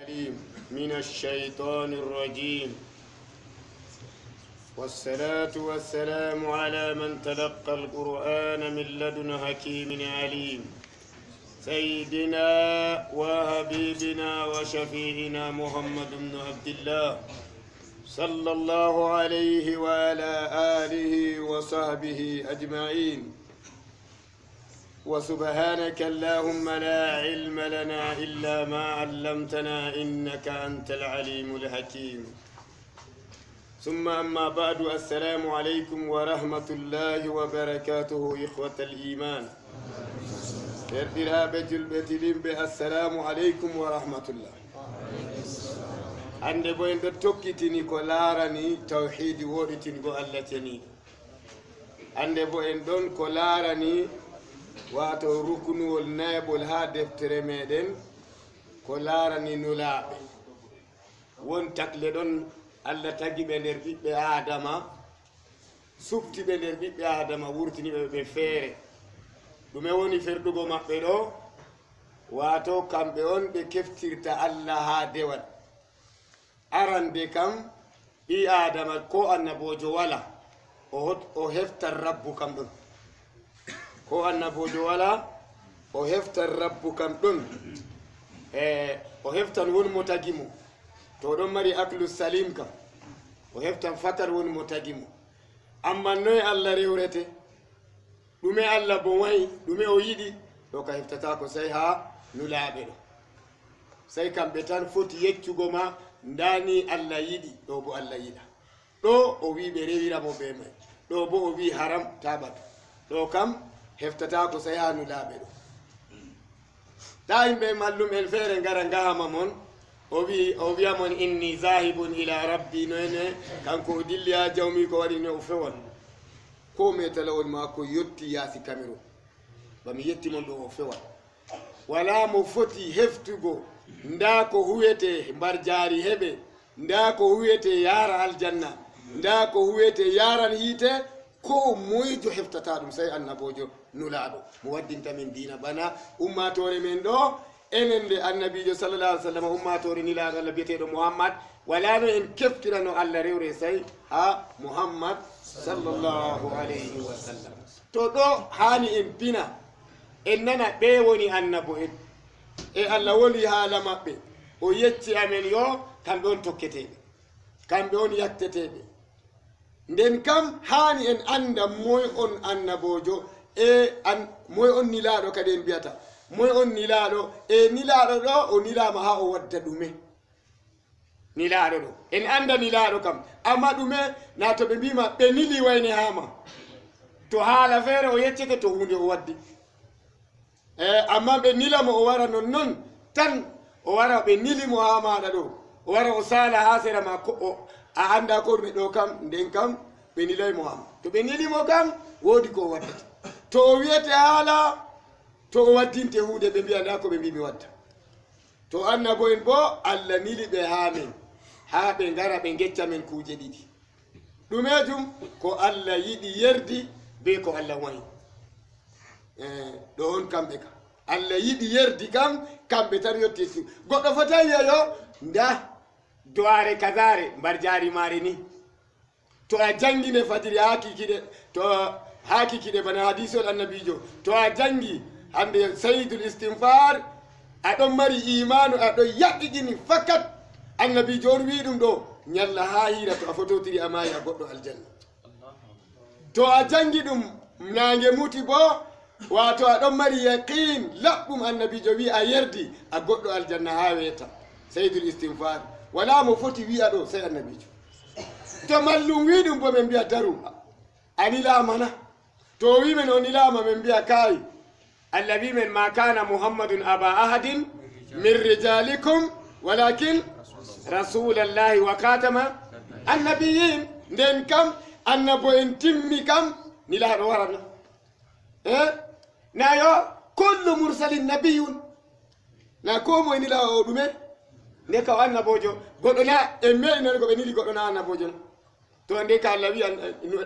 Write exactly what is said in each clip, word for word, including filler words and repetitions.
العليم من الشيطان الرجيم، والصلاة والسلام على من تلقى القرآن من لدن حكيم عليم، سيدنا وحبيبنا وشفيعنا محمد بن عبد الله صلى الله عليه وعلى آله وصحبه أجمعين. وسبحانك اللهم لا علم لنا إلا ما علمتنا إنك أنت العليم الحكيم. ثم أما بعد، السلام عليكم ورحمة الله وبركاته إخوة الإيمان. السلام عليكم ورحمة الله. ande bo en ɗo tokkitini ko laarani tawhidi woɗitingo Allah teni. ande bo en ɗon ko laarani wato rukunuwol naybol ha deftere meɗen ko laarani nulaaɓe. won takle ɗon Allah tagi ɓe nder ɓiɓɓe adama, sufti ɓe nder ɓiɓɓe adama, wurtiniɓe ɓe feere. ɗume woni ferdugo maɓɓe ɗo? wato kamɓe on ɓe keftirta Allah ha dewal. arande kam ɓi adama ko annabojo wala o heftan rabbu kam ɗon, ko annabojo wala o heftan rabbu kam ɗon, e o heftan woni mo tagi mo. to ɗon mari aklu salim kam o heftan fatar woni mo tagi mo. amma noye Allah rewrete? ɗume Allah bo wayi, ɗume o yiɗi? ɗo ka heftata ko sai ha nulaaɓe ɗo. sai kamɓe tan foti yeccugo ma ndani Allah yiɗi, ɗo bo Allah yiɗa. ɗo o wi ɓe rewiramo ɓe mai, ɗo bo o wi haram taɓata. ɗo kam heftata ko sai ha nulaaɓe ɗo. ta yimɓe mallum en feere ngara ngahama mon, o wi o wiyamon inni zahibun ila rabbi, noyne kanko o dilli ha jawmi ko waɗi no o fewon ko metalawol mako yotti yaasi Cameroun. bami yettimon ɗo o fewan. wala mo foti heftugo nda ko huwete mbar jaari heɓe, nda ko huwete yara aljanna, nda ko huwete yaran hiite, ko moyjo heftata ɗum sai annabojo nulaɗo mo waddinta min dina. bana ummatore men ɗo enen nde annabijo sallallahu alaihi wasallam, ummatore nilaɗo Allah biyeteɗo Muhammad, wala no en keftirano Allah rewre sai ha Muhammad sallallahu alaihi wasallam. to ɗo hani en bina en nana ɓe woni annabo en, e Allah woli haala maɓɓe, o yecci amen yo kamɓe on tokketeɓe, kamɓe on yakteteɓe. nden kam hani en anda moy on annabojo e an moy on nilaɗo kadi en mbiyata moy on nilaɗo, e nilaɗo ɗo o nilama ha o wadda ɗume. nilaɗo ɗo en anda nilaɗo kam, amma ɗume na to ɓe mbima ɓe nili wayne hama, to haala feere o yeccete to hunde o waddi. e amma ɓe nilamo o wara non non tan, o wara ɓe nilimo ha maɗa ɗo, o wara o sala ha sera ma ko a anda ko ɗume ɗo kam, nden kam ɓe nilaymo hama. to ɓe nilimo kam wodi ko o waddata. to o wiyete haala, to o waddinte hunde ɓe mbiya nda ko ɓe mbimi wadda. to annabo en bo Allah nili ɓe ha men, ha ɓe ngara ɓe gecca men kuje ɗiɗi. ɗumejum ko Allah yiɗi yerdi be ko Allah wayi. ɗo on kamɓe kam Allah yiɗi yerdi kam kamɓe tan yotti. goɗɗo fota wiya yo nda doare kazare mbar jaari mare ni, to a jangine fajiri ha kikiɗe, to ha kikiɗe bana hadisol annabijo, to a jangi hande sayyidul istinfar, aɗon mari imanu, aɗon yaɓɓiɗini fakat annabijo on wi ɗum ɗo, ñalla ha hira to a fototiri amayi a goɗɗo aljanna. to a jangi ɗum nange muti bo, wato aɗon mari yaqin laɓɓum, annabijo wi a yerdi a goɗɗo aljanna ha weta sayyidul istinfar. wala mo foti wi'a ɗo sai annabijo. to mallum wi ɗum bo min mbiya daru a nilamana, to wi men o nilama min mbiya kai Allah wi men ma kana muhammadun aba ahadin min rijalikum walakin rasulallahi wa katama annabiyin. nden kam annabo en timmi kam nilaɗo warana. eh na yo kullu mursalin nabiyun, na ko moye nila o ɗume nde ka o annabojo. goɗɗo na en meɗi nan ko ɓe nili goɗɗo na annabojo no. to nde ka Allah wi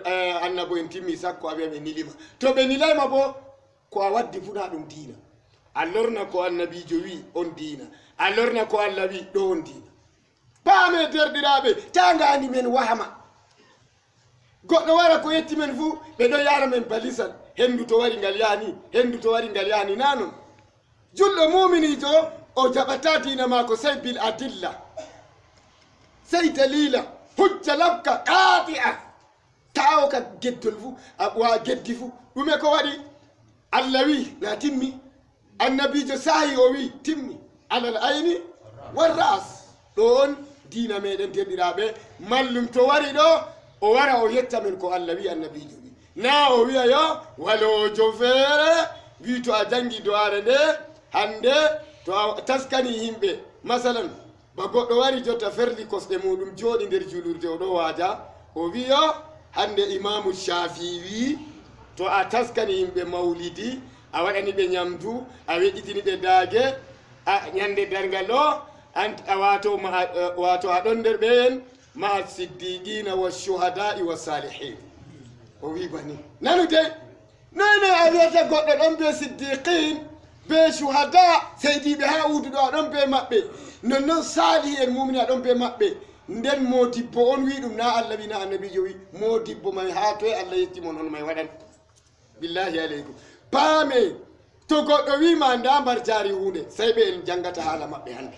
annabo en timmi sakko a wiya ɓe nilima. to ɓe nilayma bo ko a waddi fuɗa ɗum diina. allorna ko annabijo wi on diina allorna ko Allah wi ɗo on diina paame derɗiraɓe ta ngani men wahama goɗɗo wara ko yetti men fuu ɓe ɗo yara men balisal hendu to wari ngal yani hendu to wari ngal yani nanon julɗo muminijo o jaɓata diina mako sey bil adilla sey dalila hujja labka qati'a tawo ka geddol fuu wa geddi fuu ɗume ko waɗi Allah wi na timmi annabijo sahi o wi timmi alal ayni wal ras ɗo on diina meɗen derɗiraɓe mallum to wari ɗo o wara o yetta men ko Allah wi annabijo wi na o wiya yo walojo feere wi to a jangi do'are nde hande to a taskani yimɓe masalan ba goɗɗo wari jotta ferli kosɗe muɗum jooɗi nder julurde o ɗo waaja o wi yo hande imamu shafi wi to a taskani yimɓe mawlidi a waɗani ɓe ñamdu a weƴƴitini ɓe daage a ñande dargal o a wato wato a ɗon nder ɓen ma siddiqina wa shuhada'i wa salihin o wi bani nanu de noyne a wiyata goɗɗo ɗon ɓe siddiqin ɓe shuhada seydiɓe ha uduɗo a ɗon ɓe maɓɓe nonnoon salihi en mumini a ɗon ɓe maɓɓe nden modibbo on wi ɗum na Allah wi na annabijo wi modibbo may ha toye Allah yettimon on may waɗan billahi aleykum paame to goɗɗo wima nda mbar jaari hunde sey ɓe en jangata haala maɓɓe hande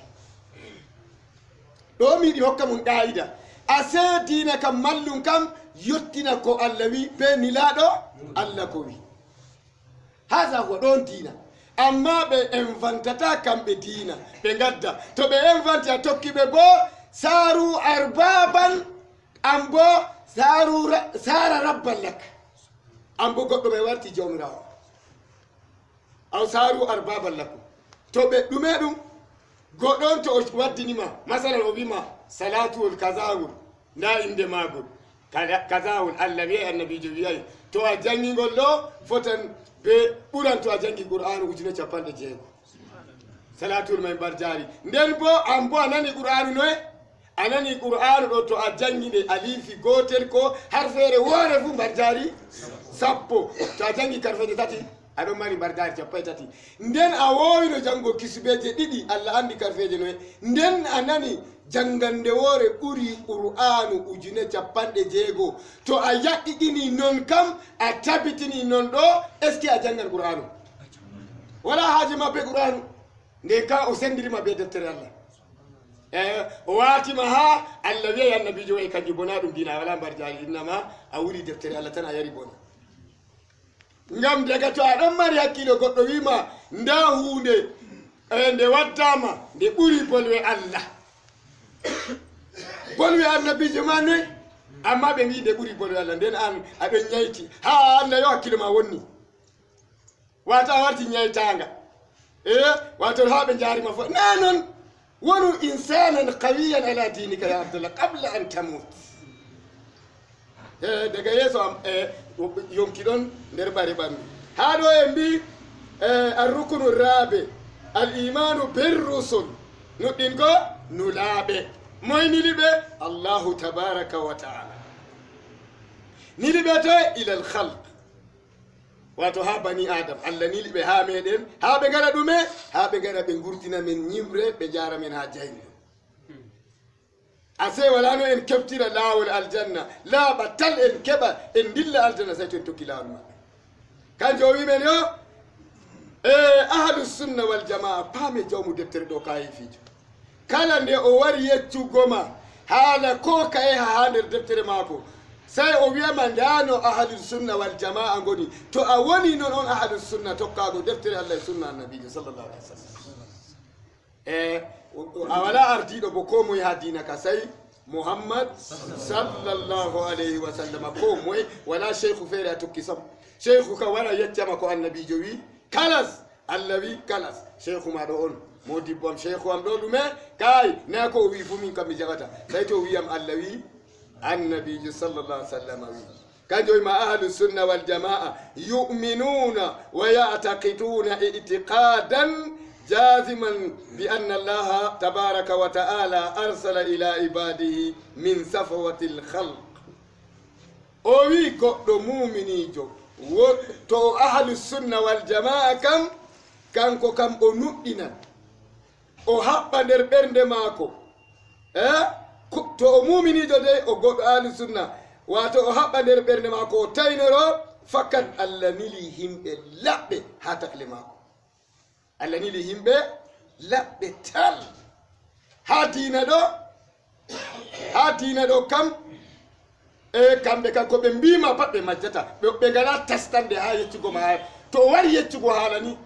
ɗo miɗi hokka mum ɗayida a see diina kam mallum kam yottina ko Allah wi be nilaɗo Allah ko wi hasa ko ɗon diina amma ɓe inventata kamɓe diina ɓe gadda to ɓe invente a tokkiɓe bo saru arbaban an bo saru sara rabban lak an bo goɗɗo ɓe warti jawmirawo aw saru arbaban lakum to ɓe ɗume ɗum goɗɗon to o waddinima masalan o wima salatuwol kazawol nda inde magol kazawol Allah wiye annabijo wiyayi to a jangigol ɗo fotan be ɓuran to a jangi qur'anu ujune capanɗe jeego salatul may mbar jaari nden bo an bo a nani qur'anu noye a nani qur'anu ɗo to a jangiɗe alifi gotel ko har feere woore fu mbar jaari sappo to a jangi karfeje tati aɗon mari mbar jaari cappa e tati nden a wowino jango kisubeje ɗiɗi Allah andi karfeje noye nden a nani jangande woore ɓuri qur'anu ujune capanɗe jeego to a yaqiɗini non kam a tabitini non ɗo est ce que a jangan qur'anu wala haaji mabbe qur'anu nde ka o sendirima be deftere Allah e o watima ha Allah wiye annabijo way kanjum bona ɗum dina wala mbar jaari innama a wuri deftere Allah tan a yari bona ngam daga to aɗon mari hakkilo goɗɗo wima nda hunde e nde waddama nde ɓuri bolwe Allah bolwe annabijo ma noy amma ɓe mbi nde ɓuri bolwe Allah nden an aɗon ñayti ha Allah yo hakkilo ma wonni wata a warti ñaytanga e wato ha ɓe jarima fo na non wonu insanan qawiyan ala dinika ya Abdullah qabla an tamut e daga yeeso am e yonki ɗon nder ɓari ɓandu ha ɗo en mbi arrukunu rabe al imanu birrusul nuɗɗin ko nulaaɓe moy niliɓe Allahu tabaraka wa taala niliɓe to ila al khalq wato ha bani adam Allah niliɓe ha meɗen ha ɓe gara ɗume ha ɓe gara ɓe gurtina men ñimre ɓe jara men ha jayne ase wala no en keftira lawol aljanna laaɓa tal en keɓa en dilla aljanna say to en tokki lawol maɓɓe kanjo o wimen yo e ahlus sunna wal jamaa paame jawmu deftere ɗo kayi fiijo kala nde o wari yeccugoma haala ko kaye ha ha nder deftere maako say o wiyama ndano ahlus sunna wal jamaa ngoni to a woni noon on ahlus sunna tokkago deftere Allah e sunna annabijo sallallahu alaihi wasallam e a wala ardiɗo bo ko moye ha dina ka say Muhammad sallallahu alayhi wa sallam ko moye wala cheikhu feere a tokki sam cheikhu ka wara yeccama ko annabijo wi kalas Allah wi kalas cheikhu ma ɗo on modibbo am cheikhu am ɗo ɗume kay na ko o wi fu min kam mi jaɓata say to wiyam Allah wi annabijo sallallahu alayhi wa sallam wi kanjo wima ahlu sunna wal jamaa yu'minuna wa ya'taqiduna i'tiqadan جازما بأن الله تبارك وتعالى أرسل إلى عباده من صفوة الخلق أوي قد مؤمني جو تو أهل السنة والجماعة كم kanko kam o nuɗɗinan o haɓɓa nder ɓernde maako e to o muminijo dey o goɗɗo ahlu sunna wato o haɓɓa nder ɓernde maako o taynoro fakat allah nili himɓe laɓɓe ha takle maako allah nili himɓe laɓɓe tal ha diina ɗo ha diina ɗo kam e kamɓe kam ko ɓe mbima pat ɓe majjata ɓe ngala tastande ha yeccugo ma ha to o wari yeccugo haala ni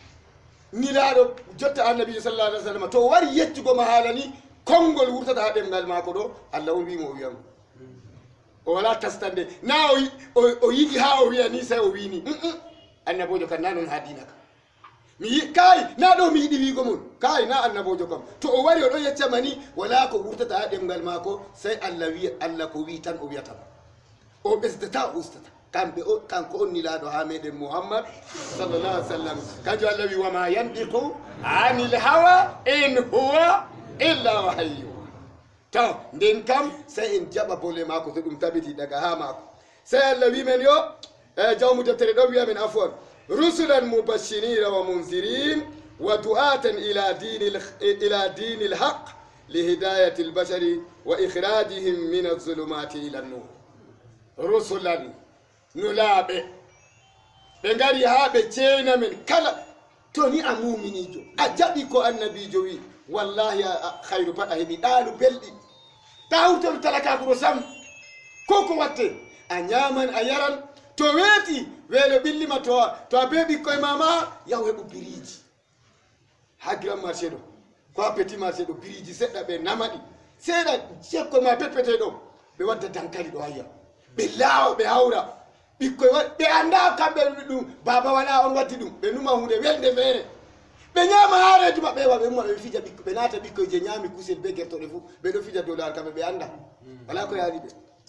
nilaɗo jotta annabi sallallahu alaihi wasallam to o wari yeccugo ma haala ni konngol wurtata ha ɗemgal maako ɗo allah o wimo o wiyamo o wala tastande na o yiɗi ha o wiya ni sey o wini annabojo kam na noon ha diina kam mi yi kay na ɗo mi yiɗi wiigo mon kay na annabojo kam to o wari oɗo yeccama ni wala ko wurtata ha ɗemgal maako sey allah wiya allah ko wi tan o wiyatama o ɓesdata o ustata kamɓe o kanko on nilaɗo ha meɗen mouhammad sallallah alih w sallam kanjum allah wi wama yandiqu anil hawa in huwa illa wahayyu taw nden kam sey en jaɓa bole maako to ɗum tabiti daga ha maako sey allah wimen yo e jawmu deftere ɗo wiya men afwan rusulan mubashirina wa munzirin wa du'atan ila dini ila dini lhaq lihidayati lbashari wa ikhrajihim min alzulumati ila nur rusulan nulaaɓe ɓe ngari ha ɓe ceena men kala to ni a muminijo a jaɓi ko annabijo wi wallahi hayru pat a heɓi ɗaalu belɗi ta hawtolu talakakuro sam ko ko watte a ñaman a yaran to weeti weelo ɓillima to to a be ɓikkoye mama yaw heɓu biriji ha grand marché ɗo ko ha petit marché ɗo biriji seɗɗa ɓe namaɗi seeɗa cekkoye ma pepete ɗo ɓe wadda dankali ɗo hayya ɓe laawa ɓe hawra ɓikkoye ɓe anda kamɓe ɗum baba wala on waddi ɗum ɓe numa hunde welde feere ɓe ñaama haareji maɓɓe wa ɓe umma ɓe fija ɓikko ɓe naata ɓikkoye je ñaami kusel be gertoɗe fuu ɓe ɗo fija dow lawol kamɓe ɓe anda wala ko yaani ɓe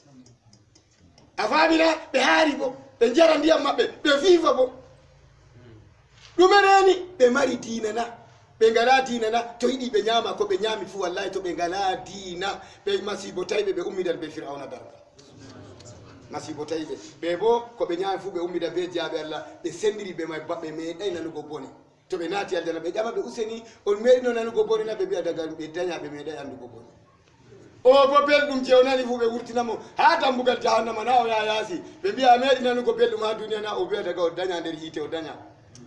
a famina ɓe haari bo ɓe jara ndiyam maɓɓe ɓe fiifa bo ɗume reeni ɓe mari diina na ɓe ngala diina na to yiɗi ɓe ñaama ko ɓe ñaami fuu wallahi to ɓe ngala diina ɓe masibo tawi ɓe ɓe ummidan be firawna darga masibo tawi ɓe ɓe bo ko ɓe ñaami fuu ɓe ummida be jaaɓe allah ɓe sendiri ɓe may baɓɓe meeɗay nanugo bone to ɓe naati aljana ɓe ƴama ɓe useni on meeɗino nanugo bone na ɓe mbiya daga ɓe daña ɓe meeɗay anndugo bone o bo belɗum je o nani fuu ɓe wurtinamo ha dambugal jahannama na o ya yaasi ɓe mbiya a meeɗi nanugo belɗum ha duniya na o wiya daga o daña nder hiite o daña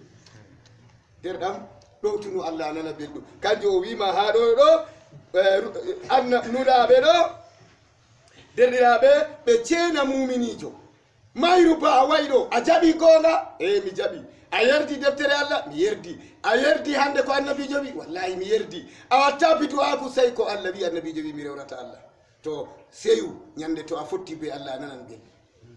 nder ɗam ɗo tunu allah nana belɗum kanjum o wima ha ɗo ɗo anna nuɗaɓe ɗo derɗiraɓe ɓe ceena muminijo mayru ba a wayi ɗo a jaɓi gonga e mi jaɓi a yerdi deftere allah mi yerdi a yerdi hande ko annabijo wi wallahi mi yerdi a watta bidu'aku sey ko allah wi annabijo wi mi rewrata allah to seyu ñande to a fotti be allah a nanan ɓe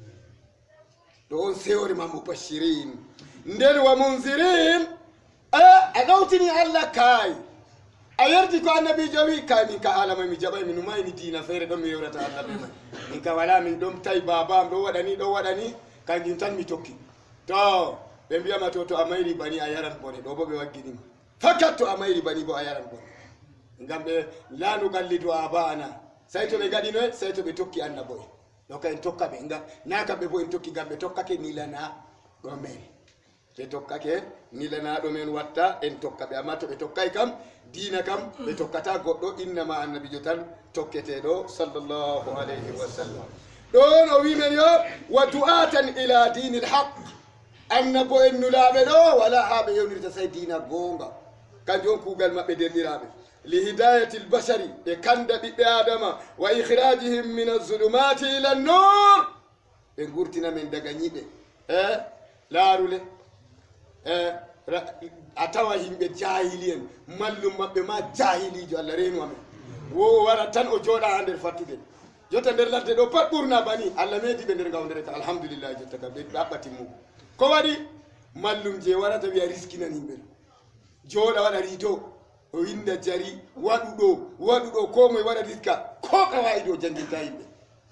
ɗo on sewore ma mubashirin nden wa munzirin a ɗawtini allah kaay a yerdi ko annabijo wi kay min ka haalama mi jaɓay mi numayni diina feere ɗon mi rewrata allah ɓe man min ka wala min ɗon tawi babam ɗo waɗani ɗo waɗani kanjum tan mi tokki to ɓe mbiyama to to a mayri bani a yaran bone ɗo bo ɓe wagginima fakat to a mayri bani bo a yaran bone ngam ɓe lanugallido abana sey to ɓe gaɗinoe sey to ɓe tokki annabo en ɗo ka en tokka ɓe ngam na kamɓe bo en tokki ngam ɓe tokkake nilana ɗo men ɓe tokkake nilana ɗo men watta en tokka ɓe amma to ɓe tokkay kam diina kam ɓe tokkata goɗɗo innama annabijo tan tokketeɗo sallllahu alayhi wa sallam ɗon o wimen yo wa du'atan ila dini lhaq annabo en nulaɓe ɗo wala ha ɓe yewnirta sey diina goonga kanjum on kuugal maɓɓe derɗiraɓe li hidayati lbashari ɓe kanda ɓiɓɓe adama wa ikhrajihim min alzulumati ila nnur ɓe gurtina men daga ñiɓe e laarule e a tawa yimɓe jahili en mallum maɓɓe ma jahilijo allah reenu amen wo wara tan o jooɗa ha nder fattude jotta nder ladde ɗo pat ɓurna bani allah meedi ɓe nder gawdereta alhamdulillah jotta kam ɓe ɓaɓɓatimmugo ko waɗi mallum je warata wiya riskinan yimɓe jooɗa waɗa rido o winda jari waɗu ɗo waɗu ɗo ko moye waɗa riska ko kawaido o janginta yimɓe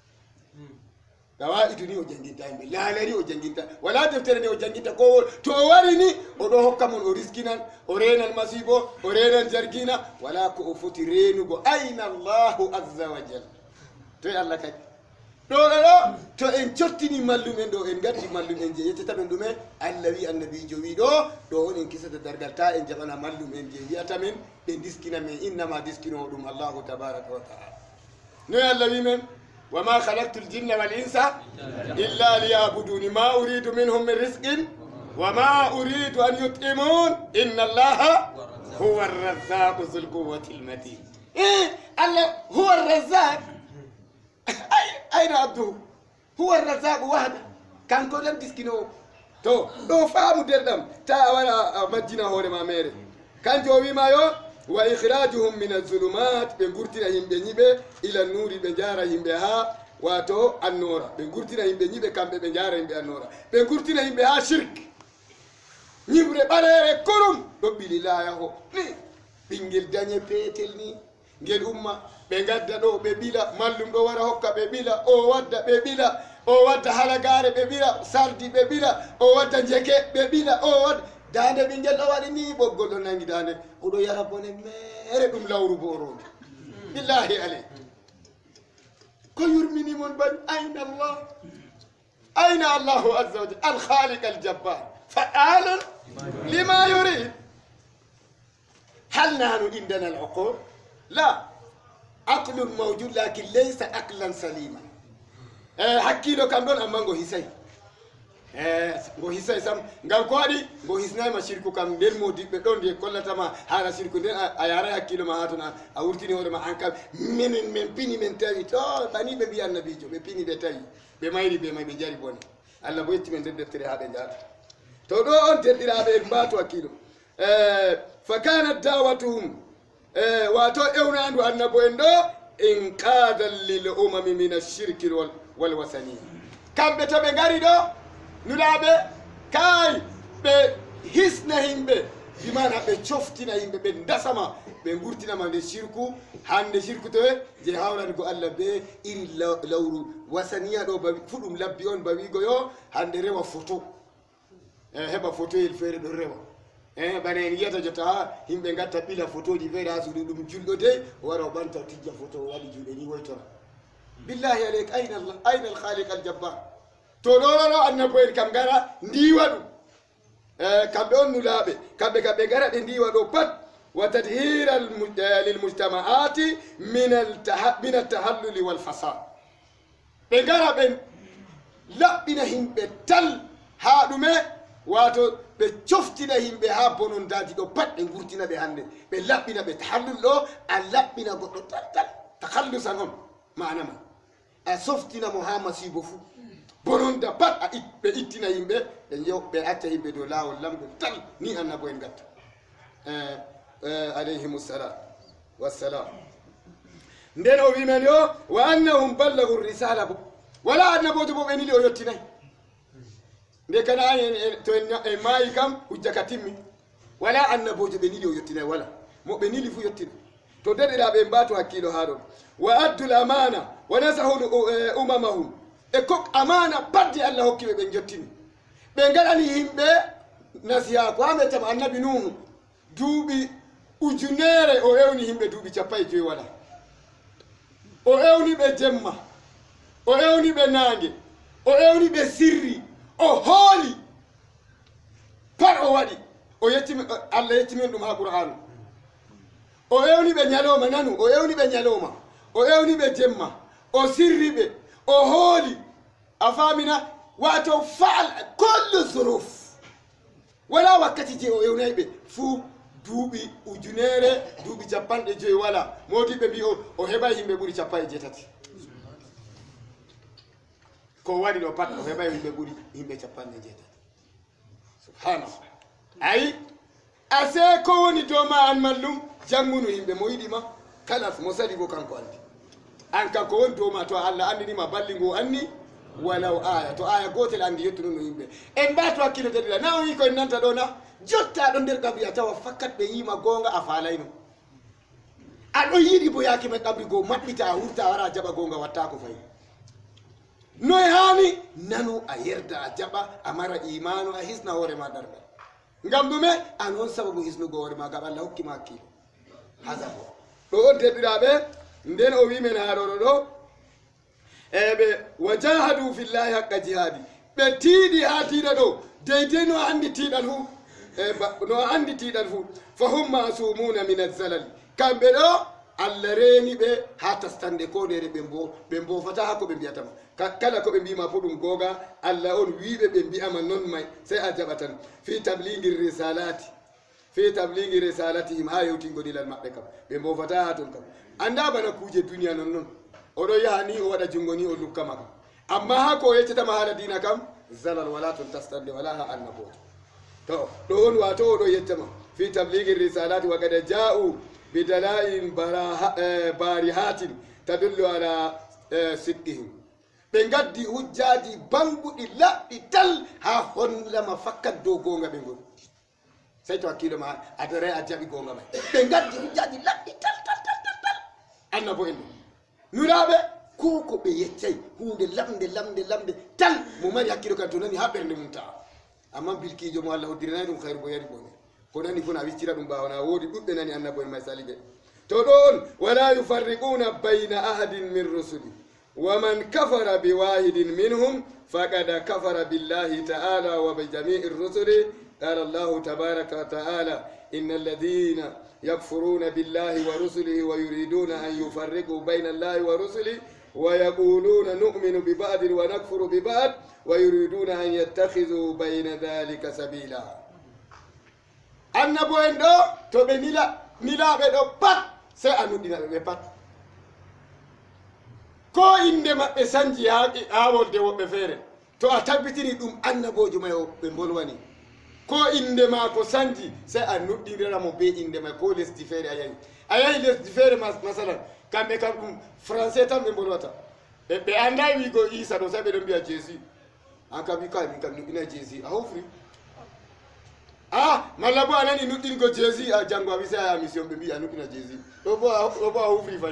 kawaido ni o janginta yimɓe laalari o janginta wala deftere nde o janginta ko to o wari ni oɗo hokka mon o riskinan o renan masibo o renan jargina wala ko o foti renugo ayna allahu azza wa jal toye allah kadi ɗo ɗo to en cottini mallumen ɗo en gatti mallumen je yettata men ɗume Allah wi annabijo wi ɗo ɗo on en kisata dargal ta en jaɓana mallumen je wiyata men ɓe diskina men innama diskinowo ɗum Allahu tabaraka wa taala noy Allah wi men wama khalaqtu ljinna wal insa illa liyabuduni ma uridu minhum min risqin wama uridu an yut'imun inna Allaha huwa arrazzaqu dhul quwwati almatin eh Allah huwa arrazzaq أين عبده هو الرزاق وحده كان كلهم تسكنوا تو دو فامو دردم تا ولا مدينة هوري ما ميري كان جوي ما يو وإخراجهم من الظلمات بنقرتنا يمبنيبه إلى النور بنجارة يمبها واتو النورة بنقرتنا يمبنيبه كان بنجارة يمبها النورة بنقرتنا يمبها شرك نمر بالير كرم ببلي لا يهو ني بنجل داني بيتلني ngel umma be gadda do be bila mallum do wara hokka be bila o wadda be bila o wadda halagare be bila sardi be bila o wadda jeke be bila o wadda dande bingel do wadi ni boggol do nangi dande o do yara bone mere dum lawru borode billahi alay ko yurmini mon ban ayna Allah ayna Allah azza wa jalla al khaliq al jabbar fa'al lima yurid هل نحن عندنا العقول لا عقل موجود لكن ليس عقلا سليما eh hakkilo kam don amma ngo hisay eh ngo hisay sam ngam ko wadi ngo hisnay ma shirku kam del modi be don de kollata ma hala shirku den ayara hakkilo ma hatuna a wurtini hore ma hankam men men pini men tawi to bani be bi annabijo be pini be tawi be mayri be may be jari boni Allah bo yetti men de deftere ha be jaata to do on tedirabe en baatu hakkilo eh fa kanat da'watuhum eh wato ewnandu annabo en do in qadal lil umami min ash-shirki wal wal wasani kambe to be ngari do nulabe kay be hisna himbe bimana be choftina himbe be ndasama be ngurtina ma de shirku hande shirku to je hawlan ko Allah be iri lawru wasaniya do ba fudum labbi on ba wigo yo hande rewa photo eh heba photo il fere do rewa eh bane en yata jota himbe ngatta bila photo di fere asudu dum juldo de waro banta tijja photo wadi jude ni woytora billahi alayk ayna Allah ayna al khaliq al jabbar to lolo annabo en kam gara ndiwadu eh kambe on nulabe kambe kambe gara de ndiwado pat wa tadhir al lil mujtama'ati min al min al tahallul wal fasad be gara ben labbina himbe tal haadume wato be coftina himbe ha bonon dadi do pat be ngurtina be hande be labbina be tahallul do a labbina goddo tal tal takhallusan on maana ma a softina muhammad sibo fu bonon da pat a it be ittina himbe be njew be acca himbe do lawol lamdo tal ni annabo en gatta eh eh alayhimus salam wassalam ndeno wi men yo wa annahum ballagu risala wala annabo to bo be ni o yottinay nde kana to en maayi kam hujja katimmi wala annabojo be nili o yottina wala mo be nili fu yottina to dediraɓe mbatu hakkilo ha ɗon wa addul amana wa nasahu umamahum e kok amana badde Allah hokkiɓe ɓe jottini ɓe gaɗani yimɓe nasiha ko hame tam annabi nuhu duuɓi ujunere o ewni yimɓe duuɓi cappa e joyi wala o ewni ɓe jemma o ewni ɓe nangue o ewni ɓe sirri o hooli par o waɗi o yettimi Allah yettimen ɗum ha Qur'an o ewni ɓe ñalowma nanu o ewni ɓe ñalowma o ewni ɓe jemma o sirri ɓe o hooli a famina wato faal kullu zuruf wala wakkati je o ewnay ɓe fuu duuɓi ujunere duuɓi capanɗe joyi wala modiɓe mbi o o heɓay yimɓe ɓuri cappa e jeetati ko waɗi ɗo pat o heɓay yimɓe ɓuri yimɓe capanɗe jeetati subhanallah ayi ase ko woni dow ma an mallum jangunu yimɓe mo yiɗima kala mo sali bo kanko andi an kanko woni dow ma to Allah andinima ballingo anni walaw aya to aya gotel andi yettuno no yimɓe en mbato hakkilo dedira na o wi koye nanta ɗo na jottaɗo nder kabri a tawa fakkat ɓe yima gonga a faalayno aɗo yiɗi bo yakime kabri go maɓɓita a wurta wara jaɓa gonga watta ko fayi noy hani nanu a yerda a jaɓa a mara imanu a hisna hoorema darɗa ngam ɗume an on sababu hisnugo hoorema gam Allah hokkima hakkilo hasabo ɗo on deɗiraɓe nden o wimen ha ɗoɗo ɗo eɓe wajahadu fillahi haqqa jihadi ɓe tiiɗi ha tiiɗa ɗo deydey no andi tiiɗal fu e no andi tiiɗal fu fa hum masumuna min alzalal kamɓe ɗo allah reeni ɓe ha tastande kodere ɓe mbo ɓe mbofata ha ko ɓe mbiyatama kala ko ɓe mbima fo ɗum googa allah on wiɓe ɓe mbiyama non may sey a jaɓa tan fi tabligi risalati fi tabligi risalatihim ha yewtingodilal maɓɓe kam ɓe mbofata ha ton kam anda bana kuje duniya non noon oɗo yaha ni o waɗa jungo ni o lukkama kam amma ha ko yeccetama haala dina kam zalal wala ton tastande wala ha annaboto to ɗo on wato oɗo yeccama fi tabligi risalati wa qad ja'u bidala'in barihatin tadullu ala sidqihim ɓe gaddi hujjaji banguɗi laɓɗi tal ha hollama fakkat dow gonga ɓe ngoni sey to hakkilo ma adare a jaɓi gonga may ɓe gaddi hujjaji laɓɗi tal tal tal tal tal annabo en ɗum nuraɓe ko ko ɓe yeccay hunde lamde lamde lamde tal mo mari hakkilo kan to nani ha ɓernde mum ta'a amma bilkijo mo allah hoddiranai ɗum hayru bo yari bone ko nani fo na wiccira ɗum ɓawana woodi ɗuɓɓe nani annabo en may saliɓe to ɗon wala yufarriquna bayna ahadin min rusuli ومن كفر بواحد منهم فقد كفر بالله تعالى وبجميع الرسل قال الله تبارك وتعالى إن الذين يكفرون بالله ورسله ويريدون أن يفرقوا بين الله ورسله ويقولون نؤمن ببعض ونكفر ببعض ويريدون أن يتخذوا بين ذلك سبيلا annabo en ɗo to ɓe nila nilaɓe ɗo pat sey annuɗɗinaɓe ɓe pat ko inde maɓɓe sanji ha wolde woɓɓe feere to a tabbitini ɗum annabojo may ɓe bolwani ko inde ma ko sanji sey a nuɗɗiniramo be inde may ko lesdi feere a yahi a yahi lesdi feere masalan kamɓe kam ɗum français tan ɓe bolwata ɓe anda wigo isa ɗo sey ɓe ɗon mbiya jésus an kam wi kay min kam nuɗɗina jésus a hofri a malla bo a nani nuɗɗingo jésus a janngo a wi sey a yaha mission ɓe mbi a nuɗɗina jésus ɗo bo ɗo bo a hufri fay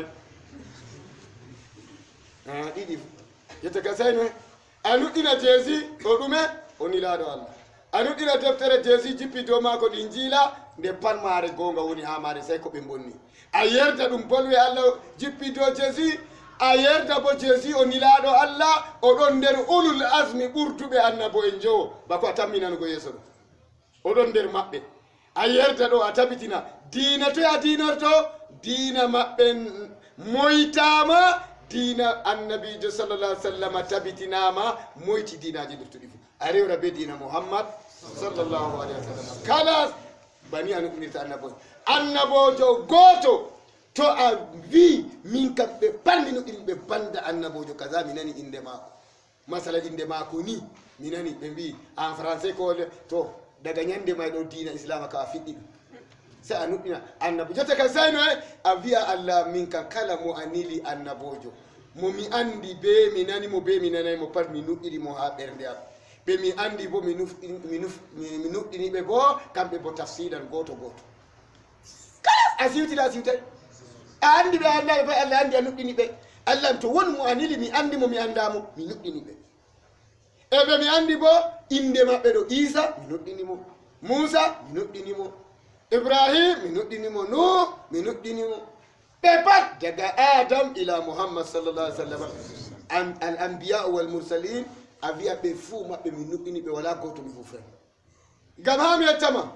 ɗiɗi yette ka sayno a nuɗɗina jeesi ɗo ɗume o nilaɗo allah a nuɗɗina deftere jeesi jippi dow maako ɗin jiila nde pat maare gonga woni ha maare sey ko ɓe bonni a yerda ɗum bolwe allah jippi dow jeesi a yerda bo jeesi o nilaɗo allah oɗon nder ulul asmi ɓurtuɓe annabo en jowo bako a tamminanugo yeeso ɗo oɗon nder maɓɓe a yerda ɗo a tabitina diina toye a dinorto diina maɓɓe moytama dina annabijo sallallah alih sallam tabitinama moyti dinaji luttuɗi fu a rewra be dina mouhammad sallllahu alayhi wa sallam kala bani a nuɗɗinirta annabojo annabojo goto to a wi min kam ɓe parmi nuɗɗini ɓe banda annabojo kaza mi nani inde mako masala inde mako ni mi nani ɓe mbi en français ko to daga ñande may ɗo dina islama ka a fiɗɗi ɗum se a nuɗɗina annabo jotta ka sayno e a wiya allah min kan kala mo a nili annabojo mo mi andi be mi nani mo be mi nanay mo pat mi nuɗɗiri mo ha ɓernde am ɓe mi andi bo mi mi nuɗɗini ɓe bo kamɓe bo tafsidan goto goto kala a siwtila a siwtay a andi ɓe allah ɓe fay allah andi a nuɗɗini ɓe allah to won mo a nili mi andi mo mi andamo mi nuɗɗini ɓe e ɓe mi andi bo inde maɓɓe ɗo isa mi nuɗɗinimo moussa mi nuɗɗinimo ibrahim mi nuɗɗinimo nuh mi nuɗɗinimo ɓe pat daga adam ila mouhammad sallallah alih sallam al anbiya wal mursalin a wiya ɓe fuu maɓɓe mi nuɗɗini ɓe wala goto mi hufen ngam ha mi yettama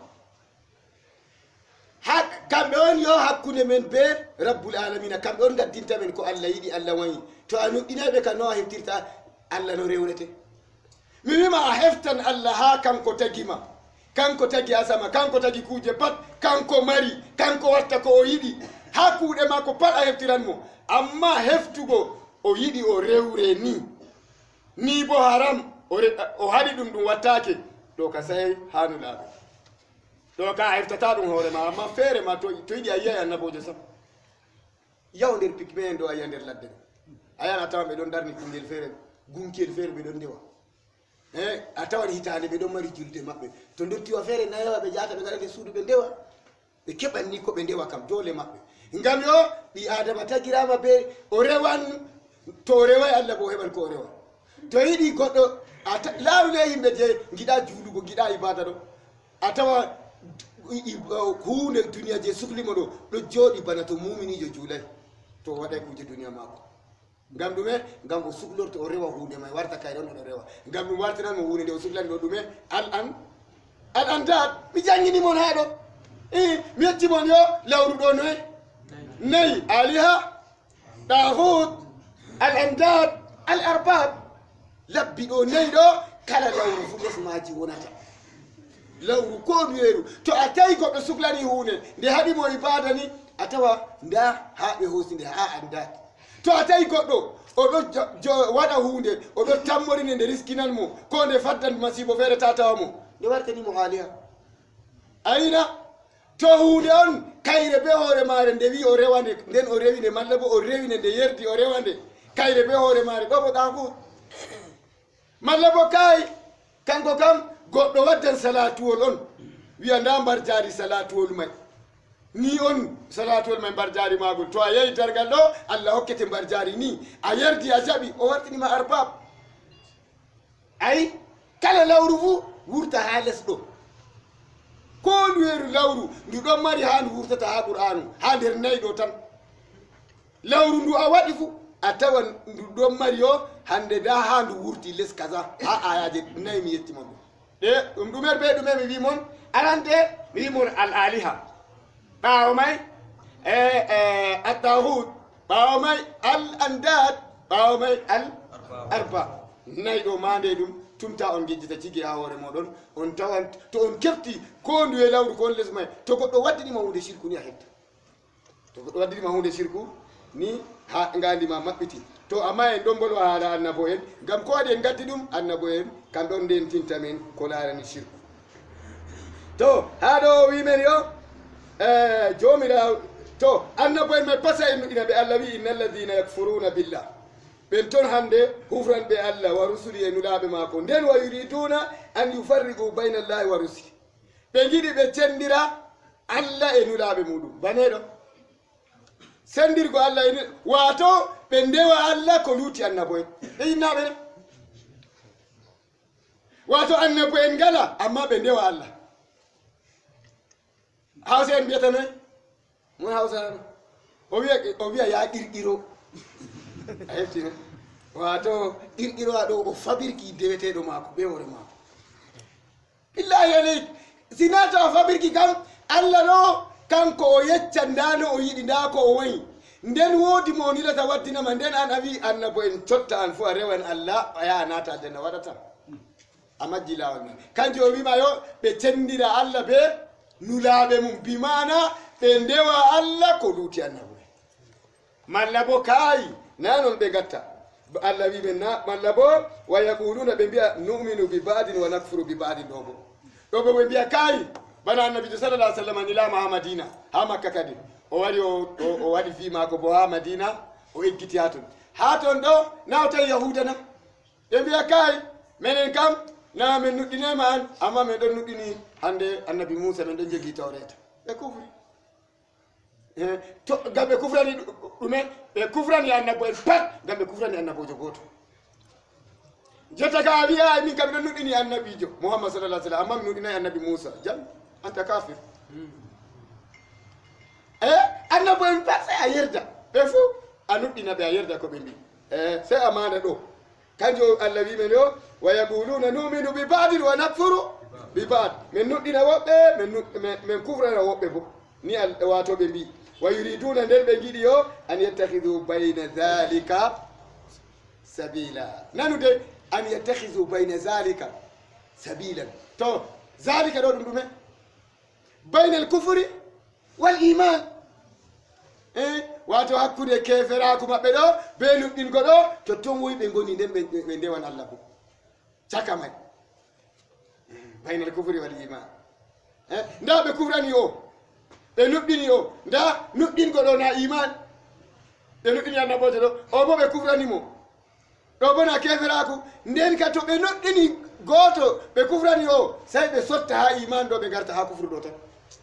ha kamɓe on yo hakkude men be rabbul alamina kamɓe on gaddinta men ko allah yiɗi allah wayi to a nuɗɗinaɓe ka no a heftirta allah no rewrete mi wima a heftan allah ha kanko tagima kanko tagi asama kanko tagi kuje pat kanko mari kanko watta ko o yiɗi ha kuuɗe makko pat a heftiran mo amma heftugo o yiɗi o rewre ni ni bo haram o haɗi ɗum ɗum wattake ɗo ka sey hanulaɓe ɗo ka a heftata ɗum hoorema amma feere ma to yiɗi a yiyay annabojo sam yaw nder pikme en ɗo a yiya nder ladde ɗo a yan a tawa ɓe ɗon darni ɓingel feere gunkiyel feere ɓe ɗon ndewa e a tawan hitande ɓe ɗon mari julde maɓɓe to dottiwa feere nayawa ɓe jata ɓe gaɗate suudu ɓe ndewa ɓe keɓanni ko ɓe ndewa kam dole maɓɓe ngam yo ɓi adama tagirama be o rewan to o reway allah bo o heɓan ko o rewa to yiɗi goɗɗo laarune yimɓe je giɗa juulugo giɗa ibada ɗo a tawa hunde duniya je suhlimo ɗo ɗo jooɗi bana to muminijo juulay to waɗay kuje duniya mako ngam ɗume ngam o suhlorto o rewa hunde may warta kayre on oɗo rewa ngam ɗum wartiranmo hunde nde o suhlani ɗo ɗume al an al andat mi jangguinimon ha ɗo i mi yettimon yo lawru ɗo noye nayi aliha dahud al andad al arbab labbi ɗo nayi ɗo kala lawru fu lesmaji wonata lawru ko nduweru to a tawi goɗɗo suhlani hunde nde haɗimo ibada ni a tawa nda ha ɓe hoosi nde ha andat to a tawi goɗɗo oɗo waɗa hunde oɗo tammorine nde riskinan mo ko nde faddan masibo feere tatawa mo nde wartanimo aliha ayina to hunde on kayre be hoore maare nde wi o rewa nde nden o rewi nde malla bo o rewine nde yerdi o rewa nde kayre be hoore maare ɗo bo ɗafut malla bo kay kanko kam goɗɗo waddan salatuwol on wiya nda mbar jaari salatuwol may ni on salatuwol may mbar jaari magol to a yehi dargal ɗo allah hokkete mbar jaari ni a yerdi a jaɓi o wartinima arbab ayi kala lawru fu wurta ha les ɗo ko nduweru lawru ndu ɗon mari ha ndu wurtata ha qur'anu ha nder nayi ɗo tan lawru ndu a waɗi fu a tawan ndu ɗon mari yo hande da ha ndu wurti les kaza ha ayaje nayi mi yettima ɗum e ɗum ɗumer be ɗume mi wimon arande mi wimon al aliha ɓawo may e e attahud ɓawo may al andad ɓawo may al arba nayi ɗo mande ɗum tumta on gejjita cigi ha hoore moɗon on tawan to on kefti ko nduwe lawru ko on les may to goɗɗo waddinima hunde sirku ni a hetta to goɗɗo waddinima hunde sirku ni ha ngandima maɓɓiti to amma en ɗon bolwa haala annabo en ngam ko waɗi en gaddi ɗum annabo en kamɓe on nden tinta men ko larani sirku to ha ɗo wimen yo e jomiraw to annabo en may pasa en nuɗɗina ɓe allah wi inna alladina yakfuruna billah ɓen toon hande hufranɓe allah wa rusuli e nulaɓe maako nden wa yuriduna an yufarriqu bayna allahi wa rusuli ɓe jiɗi ɓe cendira allah e nulaɓe muɗum baneɗo sendirgo allah e wato ɓe ndewa allah ko luuti annabo en ɓe yinnaɓe ne wato annabo en ngala amma ɓe ndewa allah hawsa en mbiyata noy mon hawsa o wiya o wiya ya qirqiro a heftine wato qirqirowa ɗo o fabirki deweteɗo maako ɓe hoore maako billahi aleyk sinata o fabirki kam allah ɗo kanko o yecca ndano o yiɗi nda ko o wayi nden woodi mo nilata waddinama nden an a wi annabo en cotta an fo a rewan allah a yaha nata aljanna waɗata a majji lawol men kanjum o wima yo ɓe cendira allah be nulaɓe mum bimana ɓe ndewa allah ko luuti annabo en malla bo kaayi nanon ɓe gatta allah wi men na malla bo wa yaquluna ɓe mbiya numinu bi badin wa nakfuru bi badin ɗo bo ɗo bo ɓe mbiya kaayi bana annabijo sallallah sallam nilama ha madina ha makka kadi o wari o waɗi fi mako bo ha madina o eggiti ha ton ha ton ɗo na o tawi yahuda na ɓe mbiya kaayi minen kam na min nuɗɗinema an amma min ɗon nuɗɗini hande annabi moussa min ɗon jogui tawreta ɓe kufri to gam ɓe kufrani ɗume ɓe kufrani annabo en pat gam ɓe kufrani annabojo goto jotta ka a wiya min kam ɗon nuɗɗini annabijo mouhammad sallallah sallam amma mi nuɗɗinayi annabi moussa jam anta kafir e annabo en pat sey a yerda ɓe fo a nuɗɗina ɓe a yerda koɓe mbi e sey a maɗa ɗo kanjo allah wi men yo wa yaquluna numinu bi badin wa nakfuru bi bad min nuɗɗina woɓɓe min kufrana woɓɓe bo ni wato ɓe mbi wa yuriduna nden ɓe giɗi yo an yattahidu bayna dhalika sabila nanude an yattahidu bayna dhalika sabilan to dhalika ɗo ɗum ɗume bayna al kufri wal iman e wato hakkude keferaku maɓɓe ɗo be nuɗɗingo ɗo to ton woyi ɓe goni nden ɓe ndewan allah bo caka may bayna al kufri wal iman e nda ɓe kufrani o ɓe nuɗɗini o nda nuɗɗingo ɗo na iman ɓe nuɗɗini annabojo ɗo o bo ɓe kufranimo ɗo bo na keferaku nden ka to ɓe nuɗɗini goto ɓe kufrani o sey ɓe sotta ha iman ɗo ɓe garta ha kufru ɗo tan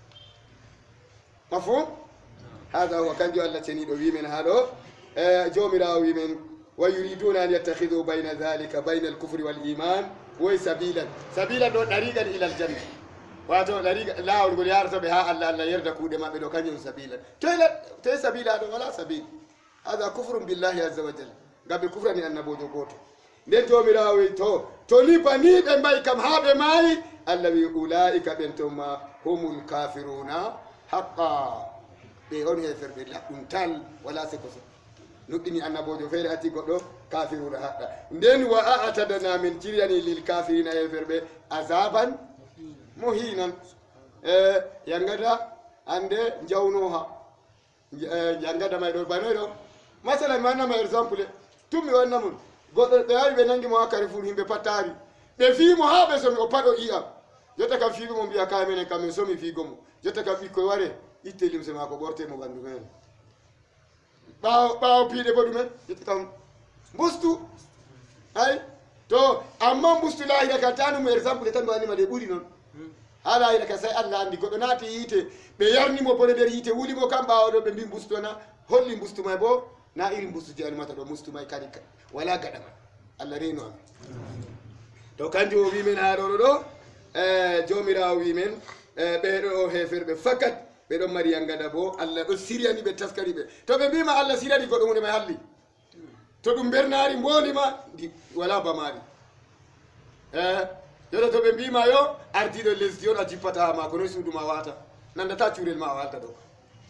mafhum hada huwa kanjo allah ceniɗo wimen ha ɗo e jomirawo wimen wa yuriduna an yattahidu bayna dhalika bayna al kufri wal iman woy sabilan sabilan ɗo ɗariqan ila aljanna wato ɗariqa lawol ngol yarataɓe ha allah allah yerda kuuɗe maɓɓe ɗo kañum sabilan toy toy sabila ɗo wala sabil hada kufrum billahi azza wa jalla gabe kufrani annabojo goto nden jomirawo wi to to ni bani ɓe mbayi kam ha ɓe maayi allah wi ulaika ɓen to ma humul kafiruna haqqa ɓe on heferɓe laɗɗum tal wala seko so nuɗɗini annabojo feere ati goɗɗo kafiruna haqqa nden wa a atadana min ciryani lil kafirina heferɓe azaban muhinan e yangada ande jawnoha jangada may ɗo banoy ɗo masala mi wannama exemple tummi wanna mum goɗɗo ɓe ari ɓe nangi mo ha Carrefour yimɓe pattari ɓe fiimo ha ɓe somi o pat o iyam jotta kam fiigo mo mbiya kay menen kam min somi fiigo mo jotta kam ɓikkoy ware itte limse mako ɓorte mo ɓandu men ɓawo ɓawo piiɗe bo ɗumen jotta kam mbustu ay to amma mbustu lahira kan tanumo exemple tan mi wannima de ɓuuri noon ha lahira kan say Allah andi goɗɗo naati yiite ɓe yarnimo bone nder yiite wulimo kam ɓawoɗo ɓe mbi mbustu ona holli mbustu may bo na iri mbustu je anumata ɗo mbustu may kadi wala gaɗama Allah reno am to kanjum o wimen ha ɗoɗo ɗo e jomirawo wimen ɓeɗo o heferɓe fakat ɓeɗon mari yangada bo Allah ɗo siriyani ɓe taskari ɓe to ɓe mbima Allah siriyani goɗɗo hunde may halli to ɗum bernari mbodima ndi wala bamari e yoto to ɓe mbima yo ardiɗo lesdi on a jippata ha mako noy suuduma wata nandata cuurel ma a walta ɗo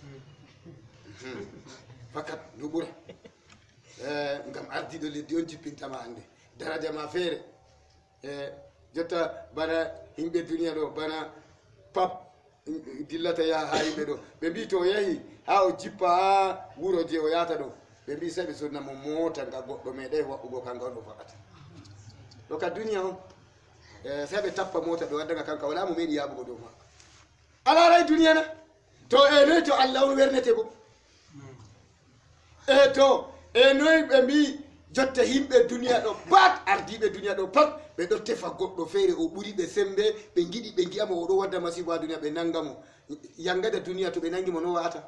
fakat ndu ɓura ngam ardiɗo leddi on jippintama hande daraja ma feere e jotta bana yimɓe duniya ɗo bana pap dillata yaha ha yimɓe ɗo ɓe mbi to yahi ha o jippa ha wuro je o yahata ɗo ɓe mbi sai ɓe sodnamo mota nga goɗɗo meɗai waɓɓugo kanga on ɗo faɗata ɗo ka duniya on e sai ɓe tappa mota ɓe waddanga kanka wala mo meɗi yaɓugo dow ma ala ray duniya na to e noy to Allah on wernete bo e to e noy ɓe mbi jotta yimɓe duniya ɗo pat ardiɓe duniya ɗo pat ɓe ɗo tefa goɗɗo feere o ɓuri ɓe sembe ɓe giɗi ɓe gi'amo oɗo wadda masibo ha duniya ɓe nangamo yangada duniya to ɓe nangimo no wata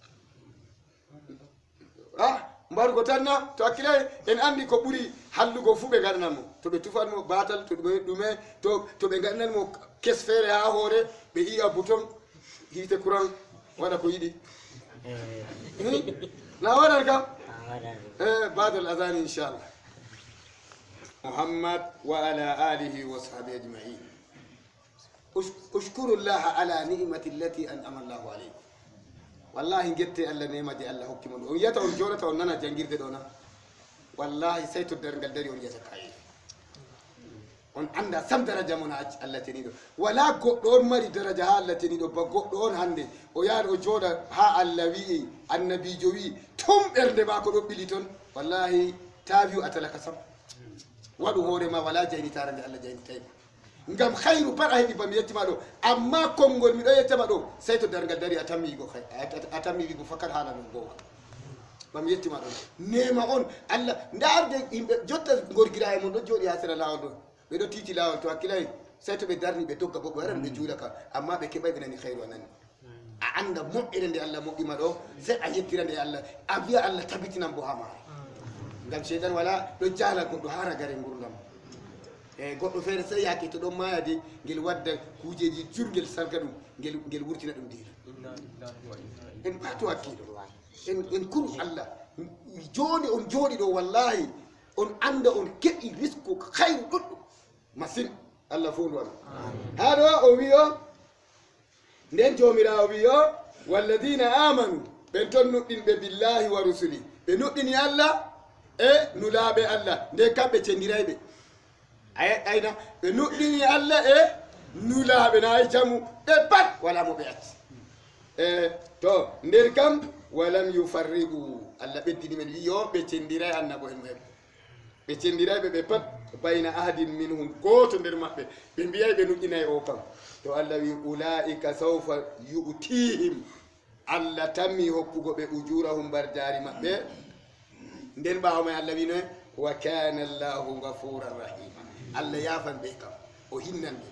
a mbarugo tan na to hakkilay en andi ko ɓuri hallugo fuu ɓe gaɗananmo to ɓe tufanmo batal to ɗume ɗume to to ɓe gaɗananmo kes feere ha hoore ɓe iya bouton hiite courant waɗa ko yiɗi na waɗan kam e badal adani inchallah muhammad wa ala alihi wa sahbihi ajmain ushkuru llaha ala ni'mati allati an'ama allahu alaykum wallahi gette Allah nemaji Allah hokki mon on yata on jodata on nana jangirde ɗo na wallahi sai to dargal dari on yata kayi on anda sam daraja mon ha Allah teniɗo wala goɗɗo on mari daraja ha Allah teniɗo ba goɗɗo on hande o yaade o jooɗa ha Allah wi'i annabijo wi'i tum ɓernde mako ɗo ɓili toon wallahi ta wi'u a talaka sam waɗu hoorema wala jaynitare nde Allah jaynitayma ngam hayru pat a heɓi bami yettima ɗo amma konngol miɗo yettama ɗo sey to dargal dari a tammi wigo a tammi wigo fakat haala non gowa bami yettima ɗon nema on Allah nda arde yimɓe jotta gorgira e mon ɗo jooɗi ha sera lawol ɗon ɓeɗo titi lawol to hakkilay sey to ɓe darni ɓe dogga bo ɓe waran ɓe juula ka amma ɓe keɓay ɓe nani hayru a nani a anda moƴƴere nde Allah moƴƴima ɗo sey a yettira nde Allah a wiya Allah tabitinan bo ha ma ngam cheytan wala ɗo jaala goɗɗo ha ragare gurdam e goɗɗo feere sey yaake to ɗon mayade ngel wadda kuujeji jurgel sarga ɗum ngel ngel wurtina ɗum diina en ɓato hakkiɗo en en kuru Allah joni on jooɗi ɗo wallahi on anda on keɓi risque hayru ɗuɗɗum masine Allah fondu am ha ɗo o wi o nden jomirawo wi o walladina amanu ɓen toon nuɗɗinɓe billahi wa rusuli ɓe nuɗɗini Allah e nulaɓe Allah nde kamɓe cendirayɓe ayna ɓe nuɗɗini Allah e nulaɓe na jamu ɓe pat wala mo ɓe acci e to nder kam walam yufarrigu Allah ɓeddini men wi yo ɓe cendiray annabo en mumen ɓe cendirayɓe ɓe pat bayna ahadin minhum goto nder maɓɓe ɓe mbiyay ɓe nuɗɗinay o kam to Allah wi ulaika sawfa yu'tihim Allah tammi hokkugo ɓe ujurahum mbar jaari maɓɓe nden ɓawo may Allah wi noy wa kana allahu gafuran rahima Allah yafan ɓe kam o hinnan ɓe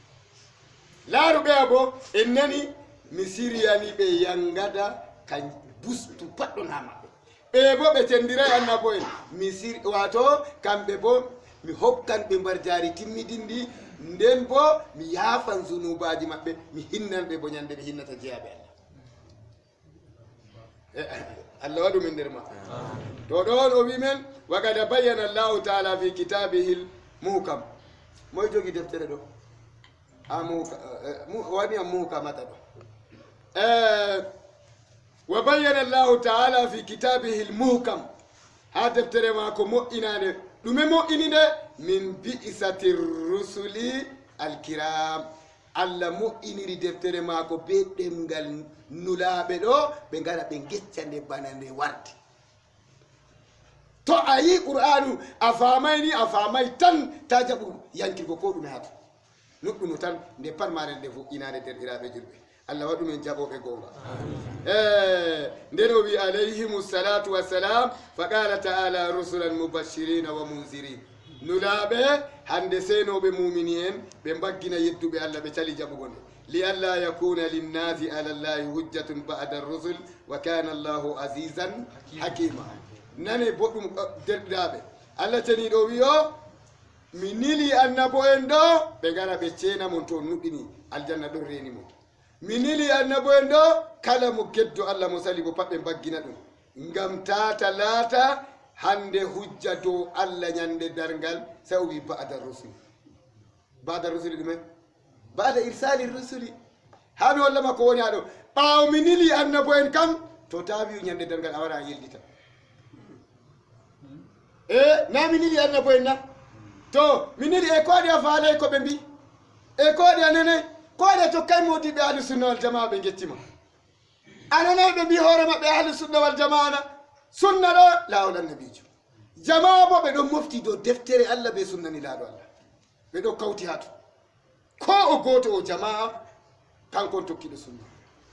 laaru ɓe bo en nani mi siriyani ɓe yangada kan bustu patɗon ha maɓɓe ɓe bo ɓe cendiray annabo en mi sir wato kamɓe bo mi hokkan ɓe mbar jaari timmidindi nden bo mi yafan zunubaji maɓɓe mi hinnan ɓe bo ñande ɓe hinnata jeyaɓe Allah Allah wadu min dirma to don o wi men wa qad bayyana Allah ta'ala fi kitabihi al-muhkam moy jogi deftere do amu wani muhkam mata do eh wa bayyana Allah ta'ala fi kitabihi al-muhkam ha deftere ma ko mo inane dume mo ininde min bi'isati rusuli al-kiram Allah mo iniri deftere ma ko be demgal nulaaɓe ɗo ɓe ngara ɓe geccande bana nde warti to a yi qur'anu a famay ni a famay tan ta jaɓu yankirgo ko ɗume hata nuɗɗuno tan nde pat mare nde fo inade derɗiraɓe julɓe allah waɗu men jaɓoɓe gonga e nden o wi alayhimu salatu wassalam fa qala ta'ala rusulan mubashirina wa munzirin nulaaɓe hande senoɓe mumini en ɓe mbaggina yedduɓe allah ɓe cali jaɓugo nde لئلا يكون للناس على الله حجة بعد الرسل وكان الله عزيزا حكيما ناني بودum derdabe Allah tani do wiyo minili annabo en do be gara be cena mon to nudini aljanna do reni mo minili annabo en do kala mo geddo Allah mo sali bo pabbe baggina dum ngam tata lata hande hujja do Allah nyande dargal sawi ba'da rusul ba'da rusul dum بعد إرسال الرسل هذا ولا ما كوني هذا باو منيلي أن بوين كم توتابي ينده درجة أورا يلديتا إيه نا منيلي أن بوين نا تو منيلي إكوادي أفعله إكو بمبي إكوادي أنني كوادي تو كم مودي بأهل السنة والجماعة بنجتيما أنا نا بمبي هورما بأهل السنة والجماعة سنة لا لا ولا النبي جو جماعة بدو مفتي دو دفتر الله بسنة لا دو الله بدو كوتي هاتو ko o goto o jamaa kankon tokkiɗo sunna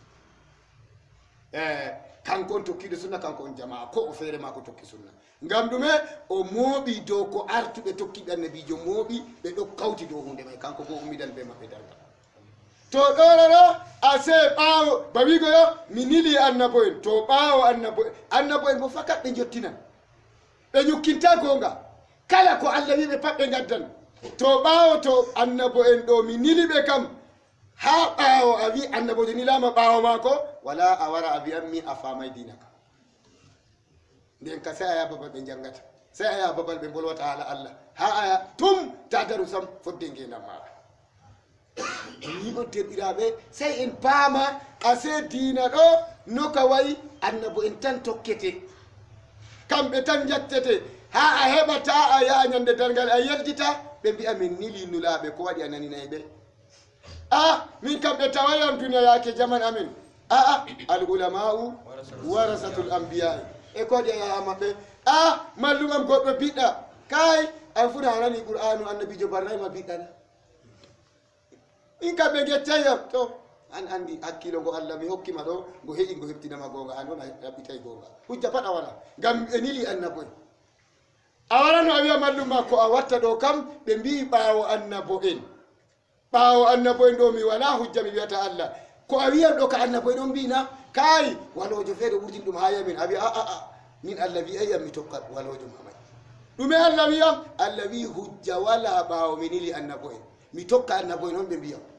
eh kankon tokkiɗo sunna kankon jamaa ko o feere ma ko tokki sunna ngam ɗume o mooɓi dow ko artuɓe tokkiɓe annabijo mooɓi ɓe ɗo kawti dow hunde may kanko bo ummidan ɓe maɓɓe darga to ɗoɗo ɗo ase ɓaawo ba wigo yo mi nili annabo en to ɓaawo annabo annabo en bo fakat ɓe jottinan ɓe ñukkinta gonga kala ko Allah wiɓe pat ɓe gaddan to ɓaawo to annabo en ɗo mi niliɓe kam ha ɓaawo a wi annabojo nilama ɓaawo maako wala a wara a wiyan mi a famay dina ka nden ka sey a yaha babal ɓe janngata sey a yaha babal ɓe bolwata haala Allah ha aya tum ta daru sam fodde ngendam maɗa yiɓo derɗiraɓe sey en paama ase diina ɗo no ka wayi annabo en tan tokkete kamɓe tan jattete ha a heɓata a yaha ñande dargal a yeldita ɓe mbi'a min nili nulaaɓe ko waɗi a naninayi ɓe a min kam ɓe tawayan duniya yaake jaman amin aa al ulama'u warasatul anbiya'i e ko waɗi a yaha maɓɓe a mallum am goɗɗo biɗɗa kay an funa a nani qur'anu annabijo barnayima biɗɗana in kam ɓe gettayam to an andi hakkilo ngo Allah mi hokkima ɗo ngo heƴi ngo heftinama gonga an on a ɗaɓɓitay gonga hujja pat a wala ngam ɓe nili annabo en a warano a wiya mallum ma ko a watta ɗo kam ɓe mbi ɓaawo annabo en ɓaawo annabo en ɗo mi wala hujja mi wiyata Allah ko a wiyan ɗo ka annabo en on mbina kay walojo feere wurtin ɗum ha yamin a wiya a a min Allah wiyayam mi tokka walojo mamay ɗume Allah wiyam Allah wi hujja wala ɓaawo mi nili annabo en mi tokka annabo en on ɓe mbiyam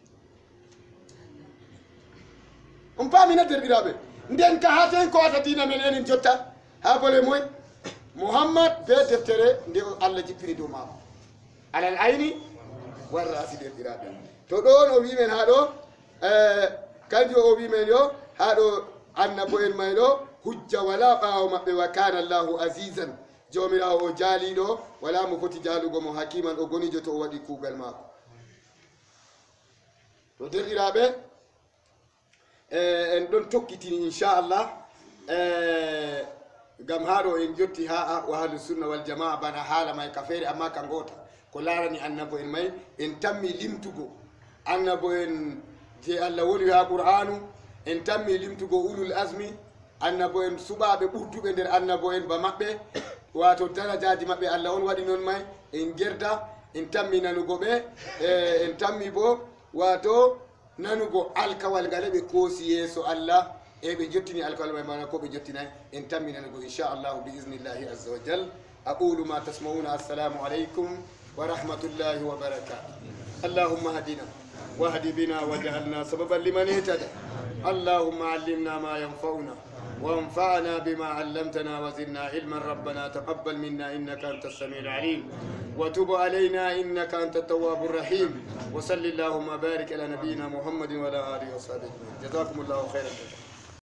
on paamina derɗiraɓe nden ka ha ten ko wata dina men enen jotta ha bole moy Muhammad be deftere nde Allah jippiri dow maako alal ayni warra asi derɗiraɓe to ɗon o wimen ha ɗo kanjum o wimen yo ha ɗo annabo en may ɗo hujja wala ɓaawo maɓɓe wa kana Allahu azizan jomirawo o jaaliɗo wala mo foti jaalugo mo hakiman o gonijo to o waɗi kuugal maako to derɗiraɓe en ɗon tokkitini inchallah gam haɗo en jotti ha o ahlu sunna wal jamaa bana haala may ka feere amma ka goota ko laarani annabo en may en tammi limtugo annabo en je Allah woni ha qur'anu en tammi limtugo ulul azmi annabo en suɓaɓe ɓurduɓe nder annabo en ba maɓɓe wato darajaji maɓɓe Allah on waɗi noon may en gerda en tammi nanugo ɓe en tammi bo wato nanugo alkawal ngale ɓe koosi yeeso Allah e ɓe jottini alkawal may mana ko ɓe jottinay en tammi nanugo inchallahu bi isnillahi azza wa jal aqulu ma tasmauna assalamu aleykum wa rahmatullahi wa barakatuh allahumma hadina wahdi bina waj'alna sababan liman ihtada اللهم علمنا ما ينفعنا وانفعنا بما علمتنا وزدنا علما. ربنا تقبل منا إنك أنت السميع العليم وتب علينا إنك أنت التواب الرحيم. وصل اللهم بارك على نبينا محمد وعلى آله وصحبه. جزاكم الله خيرا.